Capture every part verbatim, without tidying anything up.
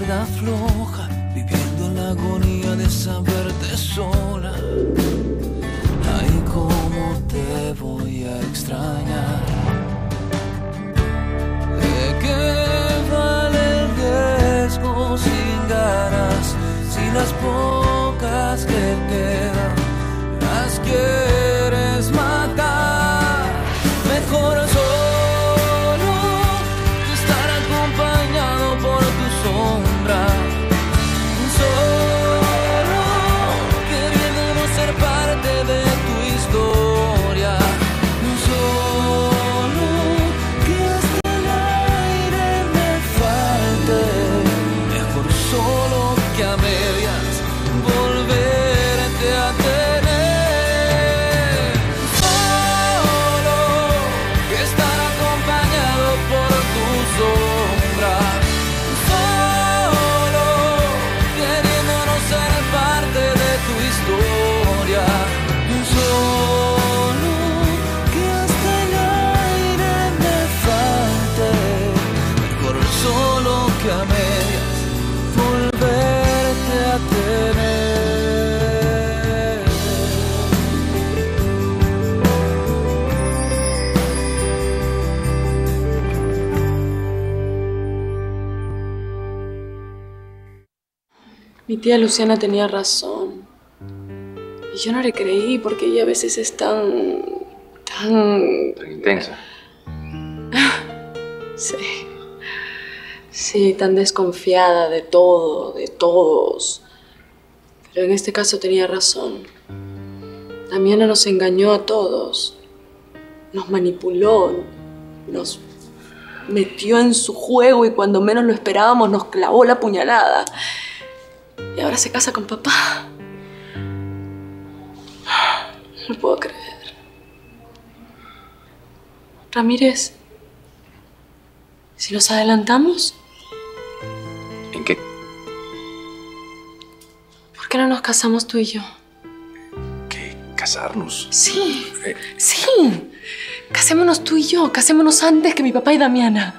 cuerda floja, viviendo en la agonía de saberte sola. Ay, cómo te voy a extrañar. ¿De qué vale el riesgo sin ganas? Si las pocas que quedan las quieres matar. Mejor solo que estar acompañado por tu sombra. Solo queriendo no ser parte de tu historia. Solo que hasta el aire me falte. Mejor solo que a medias volverte a tener. Solo que estar acompañado por tu sombra. Solo queriendo no ser parte de tu historia. Solo que hasta el aire me falte. Mejor solo que a medias volverte a tener. Mi tía Luciana tenía razón. Y yo no le creí porque ella a veces es tan... tan... Tan intensa. Sí. Sí, tan desconfiada de todo, de todos. Pero en este caso tenía razón. Damiana nos engañó a todos. Nos manipuló. Nos metió en su juego y cuando menos lo esperábamos nos clavó la puñalada. Y ahora se casa con papá. No puedo creer. Ramírez, ¿si nos adelantamos? ¿En qué? ¿Por qué no nos casamos tú y yo? ¿Qué? ¿Casarnos? Sí, Eh, sí. Casémonos tú y yo. Casémonos antes que mi papá y Damiana.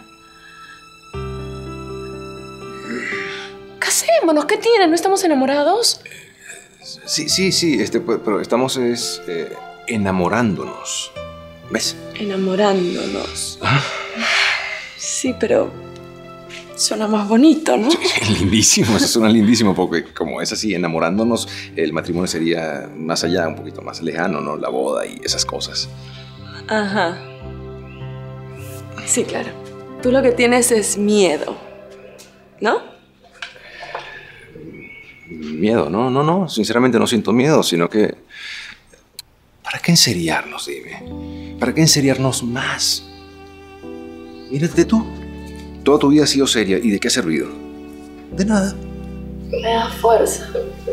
Casémonos, ¿qué tiene? ¿No estamos enamorados? Sí, sí, sí, este, pues, pero estamos es, eh, enamorándonos. ¿Ves? Enamorándonos. Sí, pero suena más bonito, ¿no? Sí, lindísimo, eso suena lindísimo porque como es así, enamorándonos, el matrimonio sería más allá, un poquito más lejano, ¿no? La boda y esas cosas. Ajá. Sí, claro. Tú lo que tienes es miedo, ¿no? Miedo, no, no, no, sinceramente no siento miedo, sino que... ¿Para qué enseriarnos, dime? ¿Para qué enseriarnos más? Mírate tú, toda tu vida ha sido seria, ¿y de qué ha servido? De nada. Me da fuerza.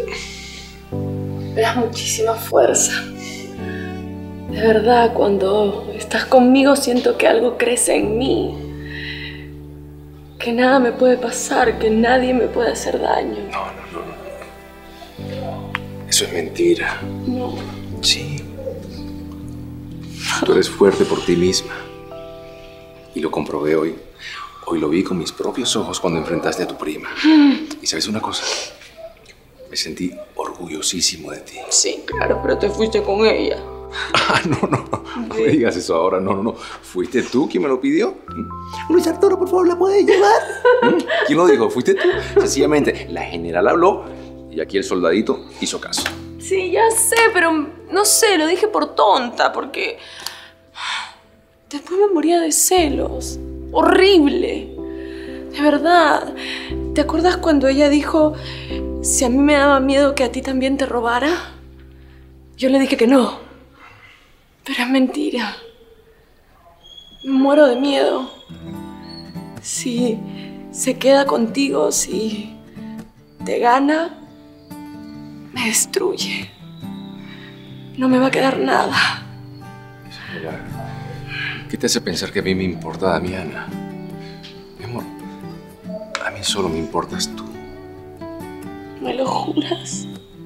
Me das muchísima fuerza. De verdad, cuando estás conmigo siento que algo crece en mí. Que nada me puede pasar, que nadie me puede hacer daño. No, no, no, no. Eso es mentira. No. Sí. Tú eres fuerte por ti misma. Y lo comprobé hoy. Hoy lo vi con mis propios ojos cuando enfrentaste a tu prima. Y ¿sabes una cosa? Me sentí orgullosísimo de ti. Sí, claro, pero te fuiste con ella. Ah, no, no, no me digas eso ahora, no, no, no. ¿Fuiste tú quien me lo pidió? Luis Arturo, por favor, ¿la puedes llevar? ¿Quién lo dijo? ¿Fuiste tú? Sencillamente, la general habló y aquí el soldadito hizo caso. Sí, ya sé, pero no sé, lo dije por tonta, porque después me moría de celos. Horrible. De verdad. ¿Te acuerdas cuando ella dijo si a mí me daba miedo que a ti también te robara? Yo le dije que no. Pero es mentira. Me muero de miedo. Si se queda contigo, si te gana, me destruye. No me va a quedar nada. Mira, ¿qué te hace pensar que a mí me importa Damiana? Mi amor, a mí solo me importas tú. ¿Me lo juras?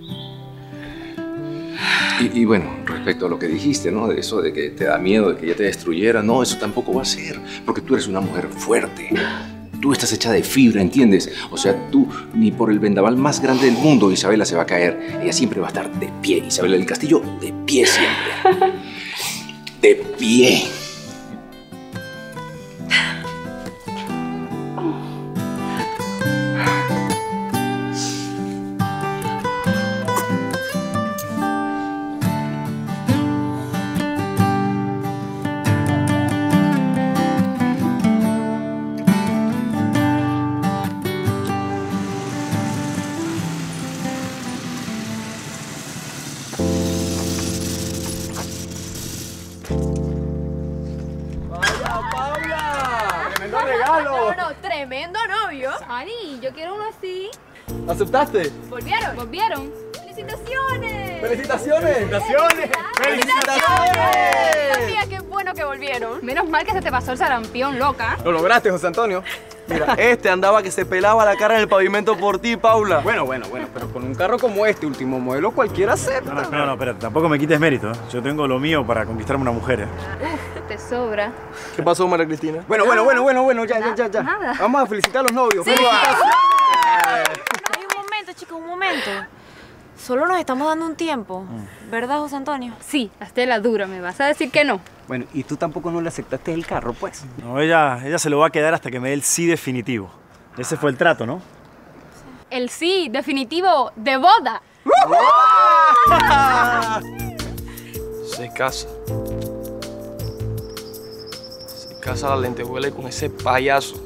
Y, y bueno, respecto a lo que dijiste, ¿no? De eso de que te da miedo, de que ella te destruyera, no, eso tampoco va a ser, porque tú eres una mujer fuerte. Tú estás hecha de fibra, ¿entiendes? O sea, tú, ni por el vendaval más grande del mundo, Isabela se va a caer. Ella siempre va a estar de pie. Isabela del Castillo, de pie siempre. De pie. No, no, tremendo novio. Ari, yo quiero uno así. ¿Aceptaste? ¿Volvieron? ¿Volvieron? ¡Felicitaciones! ¡Felicitaciones! ¡Felicitaciones! ¡Felicitaciones! Mira, qué bueno que volvieron. Menos mal que se te pasó el sarampión, loca. Lo lograste, José Antonio. Mira, este andaba que se pelaba la cara en el pavimento por ti, Paula. Bueno, bueno, bueno, pero con un carro como este, último modelo, cualquiera acepta. No, no, no, no, espérate, tampoco me quites mérito, ¿eh? Yo tengo lo mío para conquistarme una mujer, ¿eh? Uf, te sobra. ¿Qué pasó, María Cristina? Bueno, bueno, bueno, bueno, bueno, ya, ya, ya, ya. Nada. Vamos a felicitar a los novios. Sí. ¡Felicitaciones! Ay, un momento, chicos, un momento. Solo nos estamos dando un tiempo, ¿verdad, José Antonio? Sí, hazte la dura, ¿me vas a decir que no? Bueno, y tú tampoco no le aceptaste el carro, pues. No, ella, ella se lo va a quedar hasta que me dé el sí definitivo. Ese fue el trato, ¿no? El sí definitivo de boda. Se casa. Se casa la lentejuela con ese payaso.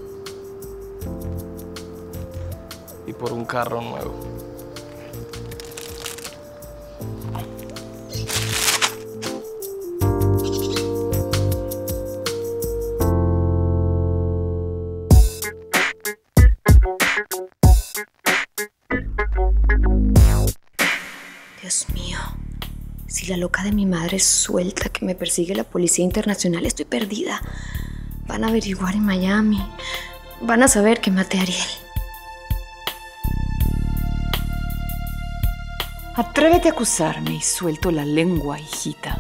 Y por un carro nuevo. Dios mío, si la loca de mi madre suelta que me persigue la Policía Internacional, estoy perdida. Van a averiguar en Miami. Van a saber que maté a Ariel. Atrévete a acusarme y suelto la lengua, hijita.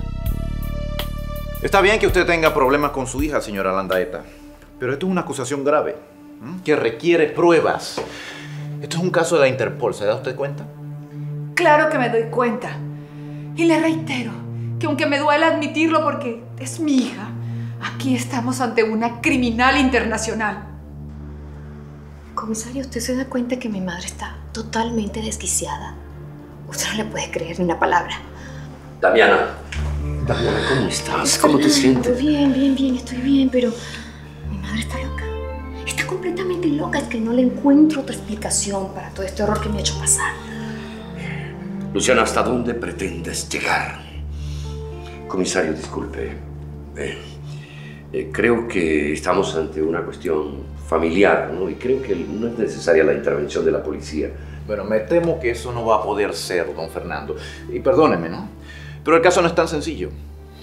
Está bien que usted tenga problemas con su hija, señora Landaeta, pero esto es una acusación grave, ¿m? que requiere pruebas. Esto es un caso de la Interpol, ¿se da usted cuenta? Claro que me doy cuenta. Y le reitero que aunque me duele admitirlo porque es mi hija, aquí estamos ante una criminal internacional. Comisario, ¿usted se da cuenta que mi madre está totalmente desquiciada? Usted no le puede creer ni una palabra. Damiana. Damiana, ¿cómo estás? ¿Cómo te sientes? Bien, bien, bien, estoy bien, pero mi madre está loca. Está completamente loca. Es que no le encuentro otra explicación para todo este horror que me ha hecho pasar. Luciana, ¿hasta dónde pretendes llegar? Comisario, disculpe. Eh, eh, creo que estamos ante una cuestión familiar, ¿no? Y creo que no es necesaria la intervención de la policía. Bueno, me temo que eso no va a poder ser, don Fernando. Y perdóneme, ¿no? Pero el caso no es tan sencillo.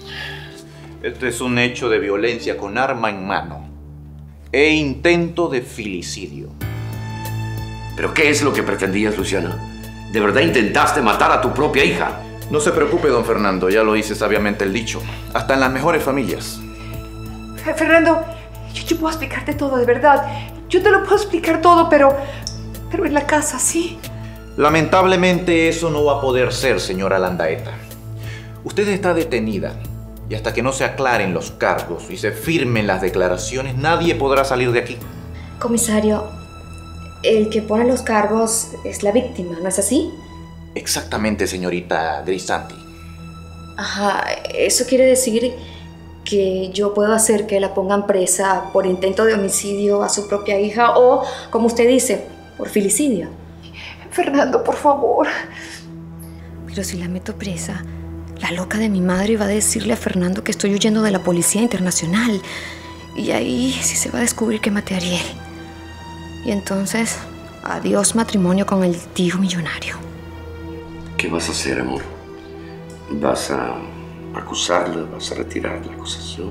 Este es un hecho de violencia con arma en mano e intento de filicidio. ¿Pero qué es lo que pretendías, Luciana? ¿De verdad intentaste matar a tu propia hija? No se preocupe, don Fernando, ya lo dice sabiamente el dicho. Hasta en las mejores familias. Fernando, yo, yo puedo explicarte todo, de verdad. Yo te lo puedo explicar todo, pero... pero en la casa, ¿sí? Lamentablemente eso no va a poder ser, señora Landaeta. Usted está detenida y hasta que no se aclaren los cargos y se firmen las declaraciones, nadie podrá salir de aquí. Comisario, el que pone los cargos es la víctima, ¿no es así? Exactamente, señorita Grisanti. Ajá, eso quiere decir que yo puedo hacer que la pongan presa por intento de homicidio a su propia hija o, como usted dice, por filicidio. Fernando, por favor. Pero si la meto presa, la loca de mi madre va a decirle a Fernando que estoy huyendo de la Policía Internacional. Y ahí sí se va a descubrir que maté a Ariel. Y entonces, adiós matrimonio con el tío millonario. ¿Qué vas a hacer, amor? ¿Vas a acusarla? ¿Vas a retirar la acusación?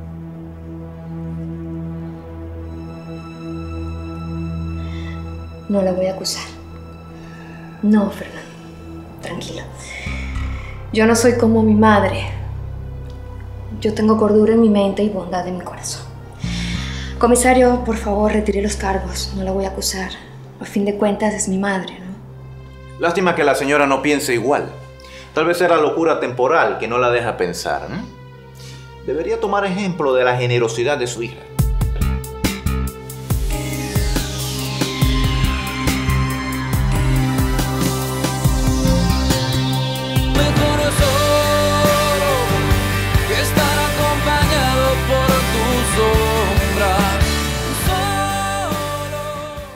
No la voy a acusar. No, Fernando. Tranquilo. Yo no soy como mi madre. Yo tengo cordura en mi mente y bondad en mi corazón. Comisario, por favor, retire los cargos. No la voy a acusar. A fin de cuentas, es mi madre, ¿no? Lástima que la señora no piense igual. Tal vez era locura temporal que no la deja pensar, ¿no? Debería tomar ejemplo de la generosidad de su hija.